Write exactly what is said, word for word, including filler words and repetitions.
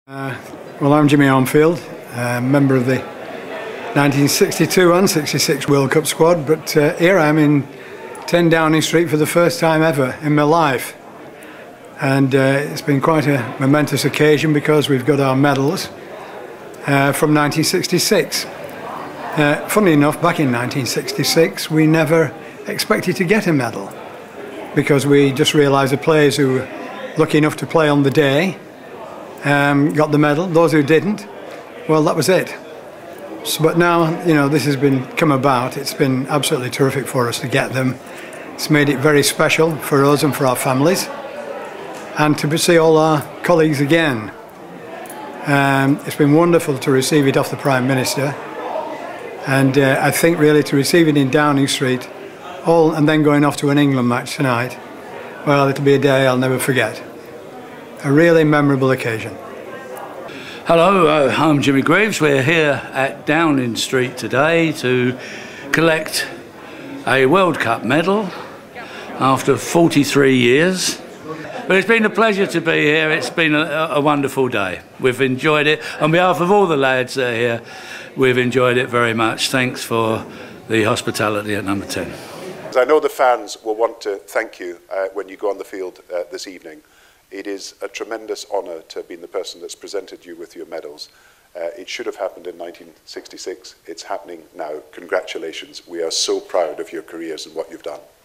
Uh, well, I'm Jimmy Armfield, uh, member of the nineteen sixty-two and sixty-six World Cup squad, but uh, here I am in ten Downing Street for the first time ever in my life. And uh, it's been quite a momentous occasion because we've got our medals uh, from nineteen sixty-six. Uh, funnily enough, back in nineteen sixty-six, we never expected to get a medal because we just realised the players who were lucky enough to play on the day Um, got the medal. Those who didn't, well, that was it. So, but now, you know, this has been come about. It's been absolutely terrific for us to get them. It's made it very special for us and for our families, and to see all our colleagues again. Um, it's been wonderful to receive it off the Prime Minister, and uh, I think really to receive it in Downing Street, all and then going off to an England match tonight. Well, it'll be a day I'll never forget. A really memorable occasion. Hello, uh, I'm Jimmy Greaves. We're here at Downing Street today to collect a World Cup medal after forty-three years. But it's been a pleasure to be here. It's been a, a wonderful day. We've enjoyed it. On behalf of all the lads that are here, we've enjoyed it very much. Thanks for the hospitality at number ten. I know the fans will want to thank you uh, when you go on the field uh, this evening. It is a tremendous honour to have been the person that's presented you with your medals. Uh, it should have happened in nineteen sixty-six. It's happening now. Congratulations. We are so proud of your careers and what you've done.